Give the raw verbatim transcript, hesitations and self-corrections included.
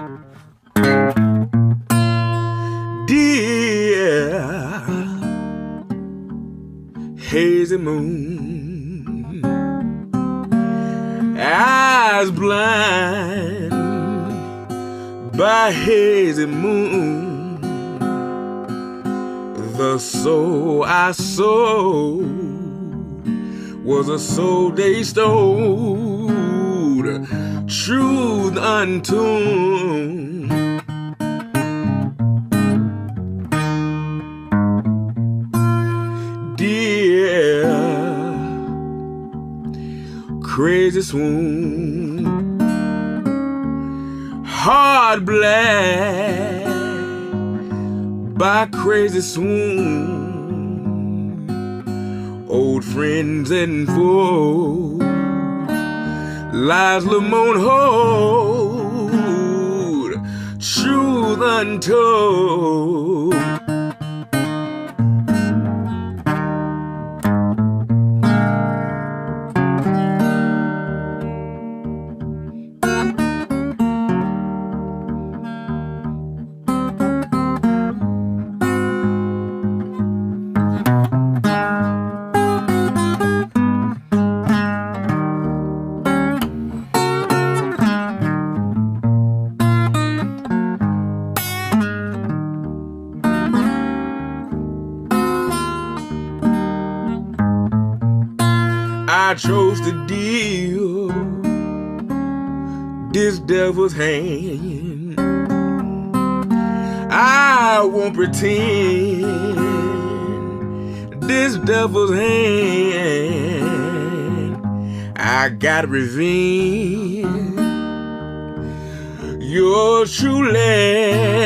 Dear hazy moon, eyes blind by hazy moon, the soul I sold was a soul they stole, truth untuned. Dear crazy swoon, heart black by crazy swoon, old friends and foes, lies Lamont hold, truth untold. I chose to deal this devil's hand. I won't pretend this devil's hand. I got revenge. Yours truly